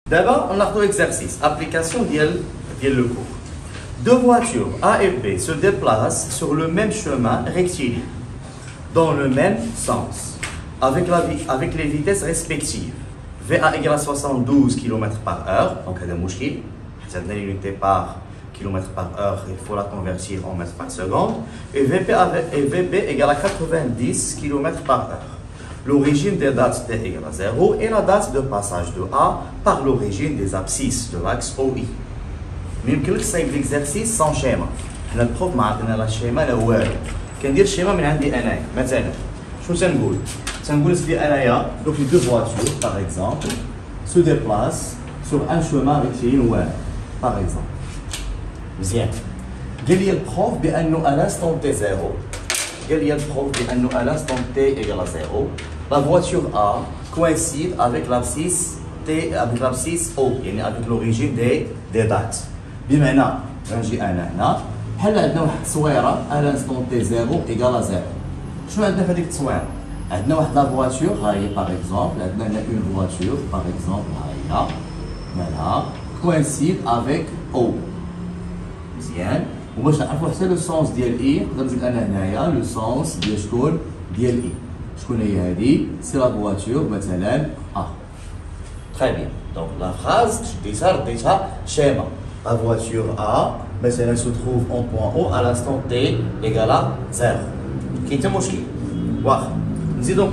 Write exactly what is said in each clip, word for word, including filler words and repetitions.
D'abord, on a deux exercices. Application de le cours. Deux voitures A et B se déplacent sur le même chemin rectiligne, dans le même sens, avec, la, avec les vitesses respectives. V A égale à soixante-douze kilomètres par heure, donc c'est un mouchki. Cette unité par kilomètre par heure, il faut la convertir en mètres par seconde. Et V P, et V B égale à quatre-vingt-dix kilomètres par heure. L'origine des dates T égale à zéro et la date de passage de A par l'origine des abscisses de l'axe O I. Mais il faut que l'exercice sans schéma. Le prof m'a donné le schéma الأول. كندير الشيما من عندي أنايا. مثلا شنو تنقول؟ تنقول سيدي أنايا donc les deux voitures par exemple se déplacent sur un chemin rectiligne واحد par exemple. مزيان. قال لي البروف بأنه à l'instant T zéro. قال لي البروف بأنه à l'instant T égale à zéro. La voiture A coïncide avec l'abscisse T avec l'abscisse O, يعني avec l'origine des des dates. بمعنى غنجي انا هنا بحال عندنا واحد التصويره على لانستون تي زيرو ايكال زيرو. شنو عندنا في هذيك التصويره؟ عندنا واحد لا فواتور ها هي باغ اكزومبل، عندنا هنا اون فواتور باغ اكزومبل ها هي مالها كوينسيد افيك او. مزيان، وباش نعرفوا حتى لو سونس ديال اي نقدر نزيد انا هنايا لو سونس ديال شكون؟ ديال اي. شكون هي هذه؟ سي لا فواتور مثلا ا. تري بيان، دونك لا فراز شديتها رديتها شيما. La voiture A, mais elle se trouve en point O à l'instant T égale à zéro. Qui est mouchki. Donc,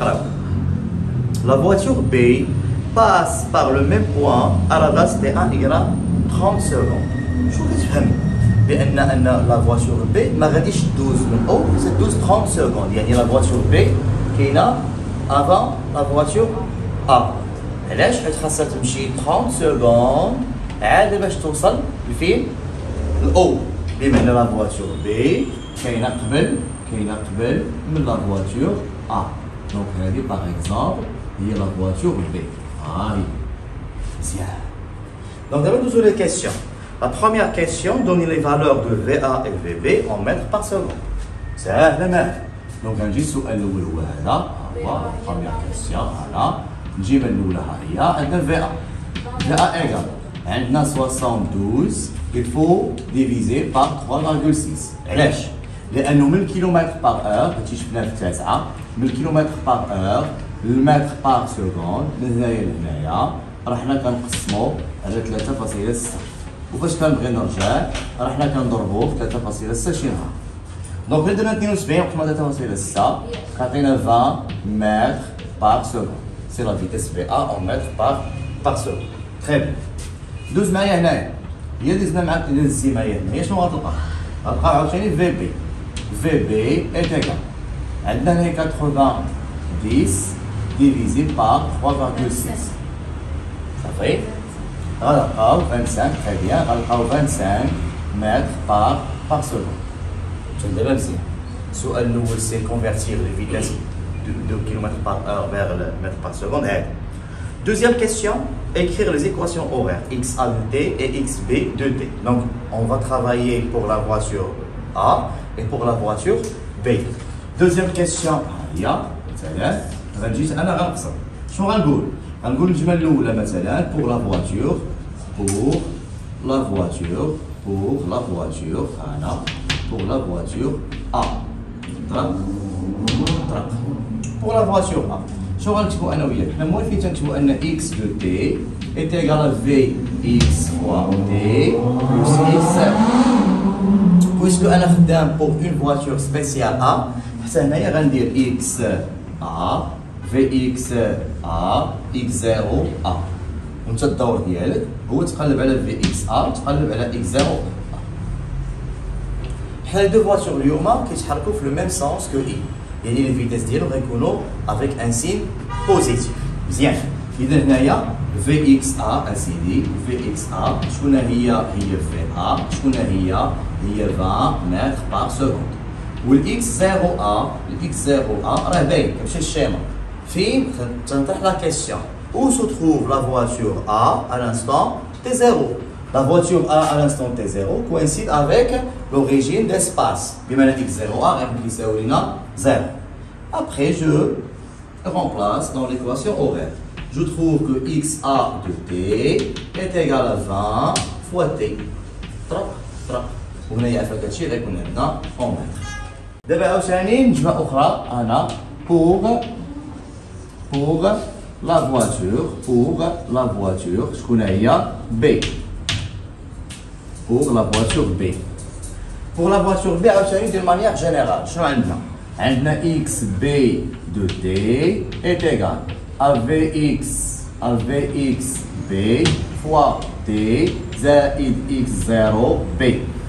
la voiture B passe par le même point à la date T un égale à trente secondes. Je vous dis que la voiture B m'a dit douze من O, c'est douze trente secondes. Il y a la voiture B qui est là avant la voiture A. علاش حيت خاصها تمشي trente secondes عاد باش توصل لفين؟ الاو. بمعنى لا فواتور بي كاينه قبل كاينه قبل من لا فواتور ا. دونك هذه باغ اكزومبل هي لا فواتور بي. ها هي. مزيان. دونك دابا ندوزو لي كيسيون. لا بروميير كيسيون دوني لي فالور دو في ا et في بي en mètres par seconde. ساهله ماهله. دونك غنجي السؤال الاول هو هذا، ها هو بروميير كيسيون. هنا نجيب الاولى ها هي عندنا في ا. في ا ايكال عندنا soixante-douze, il faut diviser par trois virgule six. علاش؟ لأنه من كيلومتر بار اور هادشي شفناه في التاسعة، من كيلومتر بار اور للمتر بار سكوند من هنايا لهنايا راه حنا كنقسمو على ثلاثة فاصلة ستة. وفاش كنبغي نرجع راه حنا كنضربو في ثلاثة فاصلة ستة شي نهار. دونك درنا اثنين وسبعين وقسمنا ثلاثة فاصلة ستة كيعطينا عشرين متر بار سكوند. سي لا فيتيس في ا en mètres par par seconde. Très bien. دوز معايا هنايا، هي دزنا معاك دزتي معايا هنايا شنو غتلقى؟ غتلقى عاوتاني في بي. في بي ايتيكال عندنا هنا quatre-vingt-dix ديفيزي بار trois virgule six. صافي؟ غنلقاو خمسة وعشرين تري بيان، غنلقاو خمسة وعشرين متر بار بار سكوند. شوف دابا مزيان. السؤال الأول سي كونفيرتير لي فيتاس دو كيلومتر بار اور فيغ متر بار سكوند هادي. Deuxième question, écrire les équations horaires x a de t et xb de t. Donc, on va travailler pour la voiture A et pour la voiture B. Deuxième question, هي مثلا غنجي انا غنقسم. شنو غنقول؟ غنقول الجمله الاولى مثلا pour la voiture pour la voiture pour la voiture هنا pour la voiture A. طرق طرق pour la voiture A. شنو غنكتبو انا وياك؟ حنا موالفين تنكتبو ان اكس دو تي est égal à في اكس fois t plus x zéro. Puisque انا خدام pour une voiture spéciale A، حتى هنايا غندير x A في اكس A x زيرو A. وانت الدور ديالك هو تقلب على في اكس A وتقلب على x زيرو A. حنا لي دو فواتور اليوم كيتحركوا في لو ميم سونس كو I. يعني لي فيتاس ديالهم غيكونوا افيك ان سين بوزيتيف. مزيان. اذا هنايا في اكس ا اسيدي في اكس ا شكون هي؟ هي في ا. شكون هي؟ هي عشرين متر بار سكوند. والاكس زيرو ا الاكس زيرو ا راه باين كيمشي الشيما. فين تنطرح لا كيسيون où se trouve la voiture A à l'instant T zéro. La voiture A à l'instant T zéro coïncide avec l'origine d'espace. بمعنى x zéro a غير كيساوي لنا zéro. Après, je remplace dans l'équation horaire. je trouve que xa de t est égal à vingt fois t. طرق طرق وهنا يعرف هادشي غيكون عندنا en mètre. دابا عاوتاني نجمة أخرى أنا pour pour la voiture pour la voiture شكون هي B. Pour la voiture B. Pour la voiture B, d'une manière générale, je vais x b de t est égal à vx, à vx b fois t zaïd x zéro b.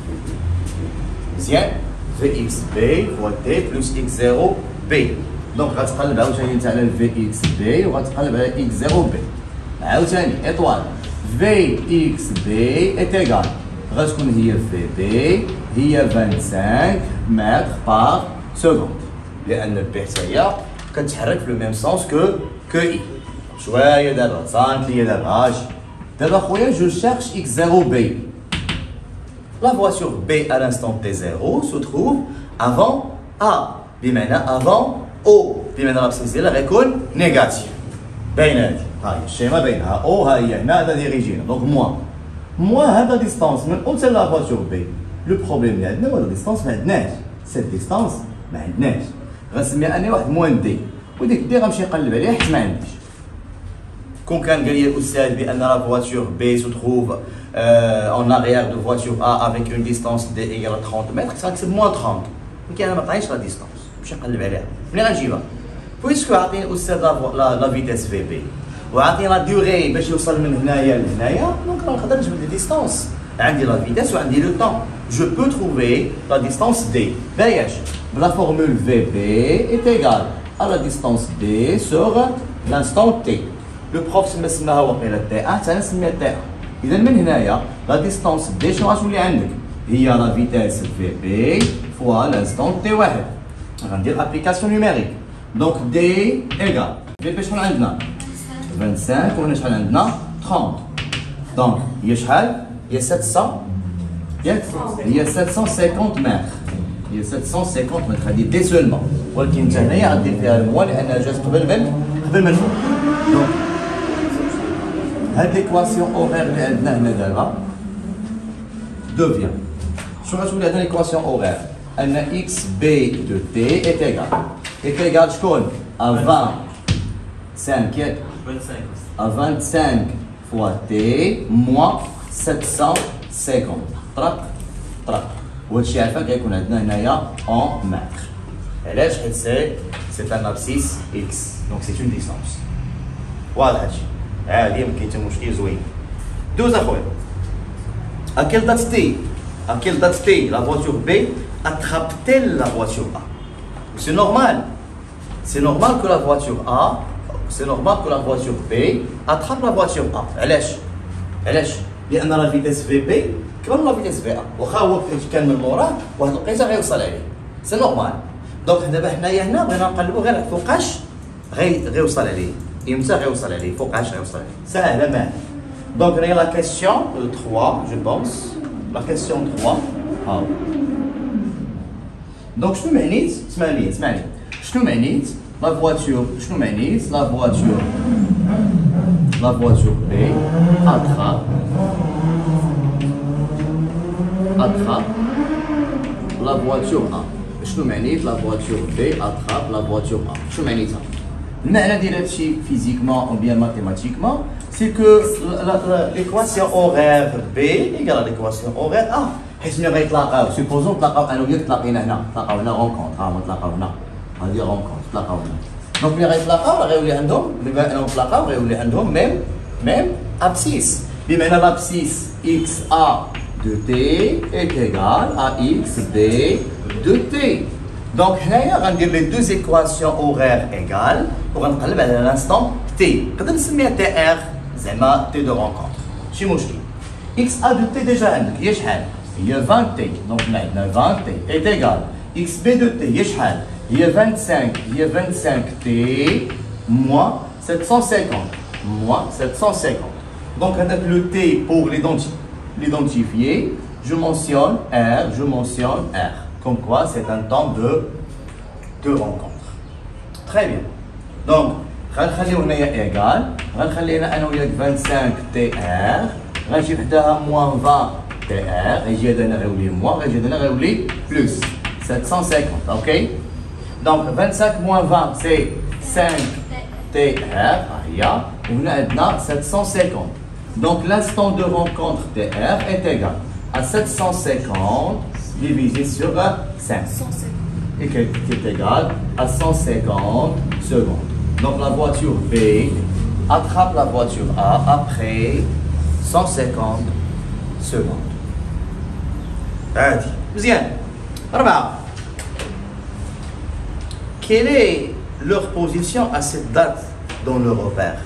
Bien, vx b fois t plus x zéro b. Donc, on va faire vx b et on va faire x zéro b. عاوتاني étoile vx b est égal غتكون هي في بي هي خمسة وعشرين متر بار سكوند لان بي حتى هي كتحرك في لو ميم سونس كو كو اي. شويه دابا صانت ليا دابا اجي دابا خويا جو شيرش اكس زيرو بي. لا فواتور بي à l'instant t zéro se trouve avant a بمعنى avant او بمعنى لابسيس ديالها غيكون نيجاتيف. باينه هادي ها هي الشيمه باينه ها او ها هي هنا هذا ديريجينا دونك موان Moi, à la distance, même au de la voiture B, le problème, c'est que la distance, cette distance, c'est que moins D. Et dès que je vais aller à la quand on dit que la voiture B se trouve euh, en arrière de voiture A avec une distance D égale à trente mètres, c'est moins trente. Donc, il y a la distance. Je vais aller à la puisque on a la vitesse V B. وعطينا لا ديوغي باش يوصل من هنايا لهنايا دونك راه نقدر نجبد لي ديستونس عندي لا فيتاس وعندي لو طون جو بو تروفي لا ديستونس دي باياش بلا فورمول في بي est égal à la distance d sur l'instant t. لو بروف تما سماها وقيله تي واحد حتى نسميها تي واحد. اذا من هنايا لا ديستونس دي شنو غتولي عندك هي لا فيتاس في بي فوا لانستون تي واحد. غندير ابليكاسيون نيميريك دونك دي ايغال في بي شحال عندنا خمسة وخمسين وهنا شحال عندنا ثلاثين. دونك هي شحال هي سبعمية ياك هي سبعمية وخمسين متر هي سبعمية وخمسين متر هذه دي سولمون ولكن انت هنايا غدير فيها الموان لانها جات قبل من قبل من فوق. دونك هاد ليكواسيون اوغير اللي عندنا هنا دابا دوفيان شنو غتولي عندنا ليكواسيون اوغير ان اكس بي دو تي ايت ايغال ايت ايغال شكون ا خمسة ياك à vingt-cinq fois t moins sept cent cinquante. طرق طرق وهادشي عارفه غيكون عندنا هنايا en mètre. علاش؟ حيت سي سي ان ابسيس اكس دونك سي اون ديستونس. واضح هادشي عادي ما كاين حتى مشكل زوين. دوز اخويا à quelle date t à quelle date t la voiture B attrape-t-elle la voiture A? C'est normal. C'est normal que la voiture A C'est normal que la voiture B attrape la voiture A. علاش؟ علاش؟ لأن لا فيتاس في بي كبر من لا فيتاس في A. واخا هو كان من موراه واحد الوقيته غيوصل عليه. سي نورمال. دونك دابا حنايا هنا بغينا نقلبو غير فوقاش غي غيوصل عليه. إمتى غيوصل عليه؟ فوقاش غيوصل عليه. ساهلة ماهلة. دونك هنايا لا كيسيون trois جو بونس. لا كيسيون trois ها. دونك شنو معنيت؟ اسمعني اسمعني. شنو معنيت؟ La voiture, je nous mets la voiture, la voiture B attrape, attrape la voiture A. Je nous mets la voiture B attrape la voiture A. Je nous mets ça. المعنى ديال هادشي physiquement ou bien mathématiquement, c'est que l'équation horaire B égale à l'équation horaire A. حيت ملي غيتلاقاو supposons تلاقاو انا وياك تلاقينا هنا تلاقاو هنا رونكونتر ها تلاقاو هنا هادي رونكونتر تلاقاو هنا دونك ملي غيتلاقاو راه غيولي عندهم ملي انهم تلاقاو غيولي عندهم ميم ميم ابسيس بمعنى لابسيس اكس ا دو تي est égal à x b de t. دونك هنايا غندير لي دو ايكواسيون اوغير ايغال وغنقلب على لانستون تي نقدر نسميها تي ار زعما تي دو رونكونتر ماشي مشكل. اكس ا دو تي ديجا عندك هي شحال؟ هي عشرين تي دونك عندنا عشرين تي est égal اكس بي دو تي هي شحال؟ هي خمسة وعشرين هي خمسة وعشرين تي moins sept cent cinquante moins sept cent cinquante. Donc avec le T pour l'identifier, je mentionne R, je mentionne R. Comme quoi c'est un temps de, de rencontre. Très bien. Donc, غنخليو هنايا ايكال، غنخلي هنا انا وياك خمسة وعشرين تي ار، غنجي حداها موان عشرين تي ار، غيجي هذا هنا غيولي موان، غيجي هذا هنا غيولي بلوس سبعمية وخمسين، اوكي؟ دونك خمسة وعشرين موان عشرين سي خمسة تي ار، ها هي، وهنا عندنا سبعمية وخمسين. دونك l'instant de rencontre tr est égal à sept cent cinquante divisé sur cinq, et qui est égal à cent cinquante secondes. Donc la voiture B attrape la voiture A après cent cinquante secondes. Bien. Quelle est leur position à cette date dans le repère?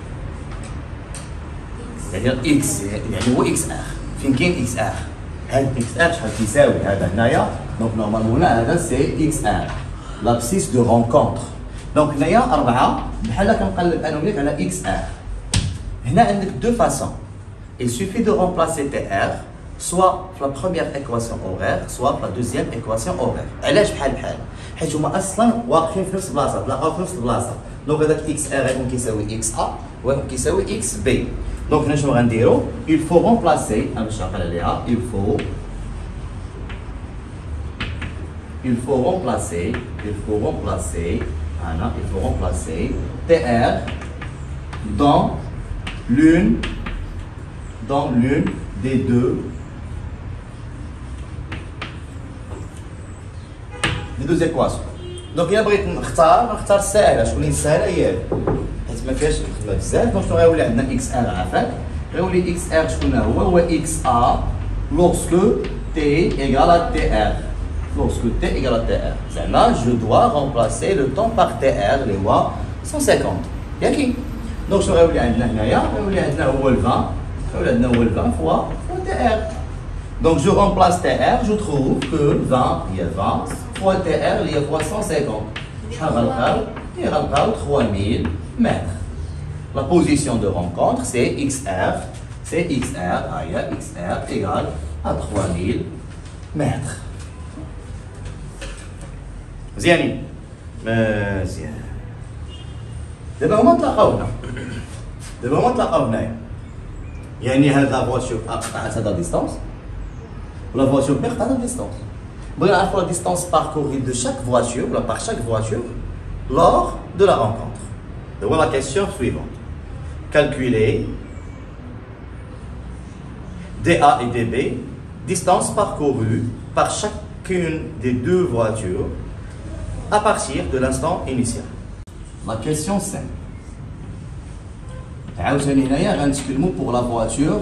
يعني x يعني هو اكس ار، فين كاين اكس ار؟ هاد اكس ار شحال كيساوي هذا هنايا؟ دونك نورمالمون هنا هذا سي اكس ار، لابسيس دو رونكونتر. دونك هنايا أربعة بحال كنقلب أنا وياك على اكس ار. هنا عندك دو فاسون. Il suffit de remplacer tr soit في la première équation horaire soit في la deuxième équation horaire. علاش بحال بحال؟ حيت هما أصلا واقفين في نفس البلاصة، تلاقاو في نفس البلاصة. دونك هذاك اكس ار غيكون كيساوي اكس ا وغيكون كيساوي اكس بي. Donc, nous allons dire, il faut remplacer, il faut, il faut remplacer, il faut remplacer, voilà, il faut remplacer tr dans l'une, dans l'une des deux, des deux équations. Donc, il y a بغيت نختار نختار الساهلة، شكون اللي ساهلة هي حيت ما فيهاش الخدمة بزاف. دونك شنو غيولي عندنا اكس ار عافاك، غيولي اكس ار شكون هو؟ هو اكس ا لوغسكو تي ايكال ا تي ار، لوغسكو تي ايكال ا تي ار، زعما جو دوا رومبلاسي لو طون باغ تي ار اللي هو مية وخمسين، ياكي؟ دونك شنو غيولي عندنا هنايا؟ غيولي عندنا هو ال عشرين، غيولي عندنا هو ال عشرين فوا فوا تي ار. دونك جو رومبلاس تي ار، جو تروف كو عشرين هي عشرين فوا تي ار اللي هي فوا مية وخمسين، شحال غنلقاو؟ هي غنلقاو ثلاث مية mètres. La position de rencontre, c'est xr, c'est xr, aïe, xr égale à trois mille mètres. مزيانين؟ مزيان. دابا هما تلاقاو هنا. دابا هما تلاقاو هنايا. يعني هاد لا فواتور A قطعت هاد لا ديستونس، ولا فواتور B قطعت هاد ديستونس. بغينا نعرفو لا ديستونس باركوري دو شاك فواتور ولا بار شاك فواتور lors de la rencontre. Donc voilà la question suivante. Calculer D A et D B, distance parcourue par chacune des deux voitures à partir de l'instant initial. La question cinq. عاوتاني هنايا غنتكلمو pour la voiture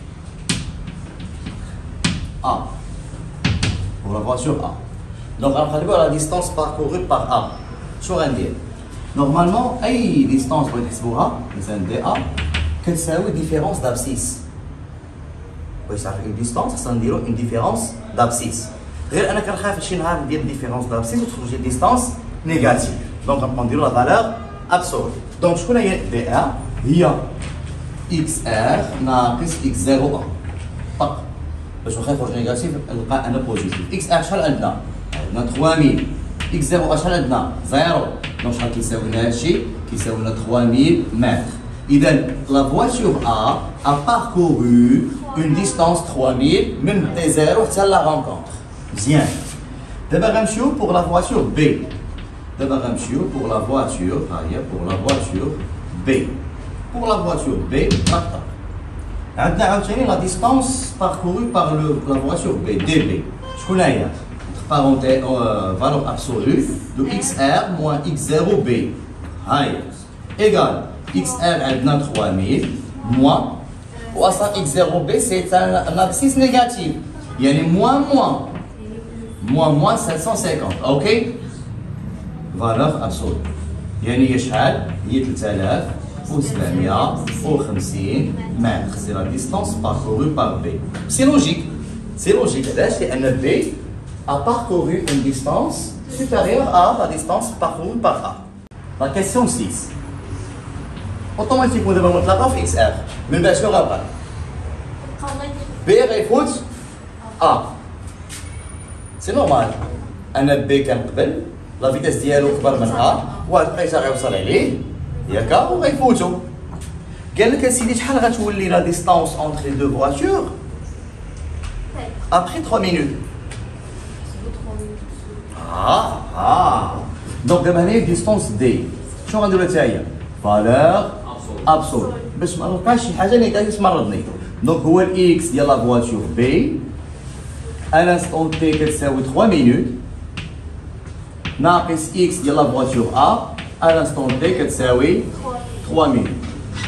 A. Pour la voiture A. Donc غنقلبو على la distance parcourue par A. شو غندير؟ نورمالمون اي ديستونس بغيت تحسبوها مثلا دي ا كتساوي ديفيرونس دابسيس. بغيت تعرف اون ديستونس خصنا نديرو اون ديفيرونس دابسيس. غير انا كنخاف شي نهار ندير ديفيرونس دابسيس وتخرج لي ديستونس نيجاتيف، دونك غنبقاو نديرو لا فالور ابسولو. دونك شكون هي دي ا؟ هي اكس ار ناقص اكس زيرو ا طق، باش واخا يخرج نيجاتيف نلقى انا بوزيتيف. اكس ار شحال عندنا؟ عندنا ثلاث مية. اكس زيرو ا شحال عندنا؟ زيرو. Donc, شحال كيساوي لنا هادشي؟ كيساوي لنا ثلاث مية متر. إذا la voiture A a parcouru une distance ثلاث مية من تي زيرو حتى لا rencontre. مزيان. دابا غنمشيو pour la voiture B. دابا غنمشيو pour la voiture، ها هي pour la voiture B. Pour la voiture B طق. عندنا عاوتاني la distance parcourue par le la voiture B D B. شكون هي؟ parenthèse, euh, valeur absolue de xr moins x zéro b égale xr عندنا trois mille moins وأصلا x zéro b c'est un abscisse négatif يعني moins moins moins moins sept cent cinquante. ok valeur absolue يعني هي شحال؟ هي ثلاثة آلاف وسبعمية وخمسين متر. c'est la distance parcourue par b. c'est logique c'est logique علاش؟ لأن b a parcouru une distance supérieure à la distance parcourue par A. La question six. Automatiquement, nous allons mettre la X R. Mais bien sûr, après. B réfute A. C'est normal. Un B qui est la vitesse dialogue par A. Ou un président qui est ياك وغيفوتوا. قال لك اسيدي شحال غتولي لا ديستونس اونتر لي دو فواتور ابخي trois minutes. اه اه دونك دابا هنا ديستونس دي شنو غنديرو حتى هي فالور ابسول باش ما نلقاش شي حاجه اللي قاعده تمرضني. دونك هو الاكس ديال لا فواتور بي انستون تي كتساوي trois minutes ناقص اكس ديال لا فواتور ا انستون تي كتساوي trois minutes.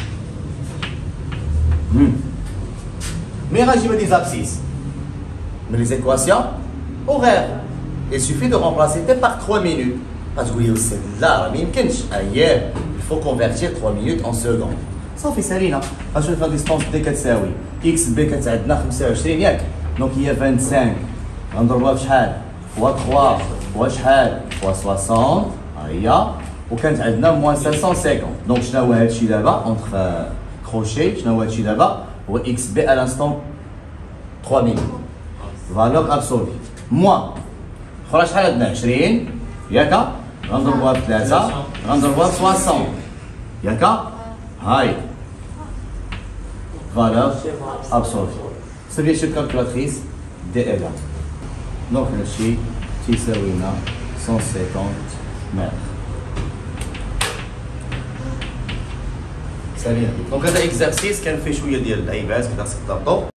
مي غنجيب دي زابسيس من لي زيكواسيون horaires. Il suffit de remplacer t par trois minutes. غتقول لي استاذ لا راه ما يمكنش. اييه il faut convertir trois minutes en secondes. صافي سالينا. غنشوف لا ديستونس دي كتساوي اكس بي كتعندنا خمسة وعشرين ياك دونك هي خمسة وعشرين غنضربوها بشحال فوا ثلاثة فوا شحال فوا ستين ها هي وكانت عندنا موان خمسمية وخمسين. دونك شنو هو هادشي دابا اونتر كروشي شنو هو هادشي دابا هو اكس بي على انستون trois minutes فالور ابسولي موان اخرى شحال عندنا عشرين ياك غنضربوها بثلاثة غنضربوها بستين ياك هاي valeur absolue. C'est bien chez calculatrice D égale. Donc le chi تساوي لنا cent cinquante متر. سالينا. دونك هذا اكزرسيس كان فيه شويه ديال اللعيبات كذا خصك تضبطو.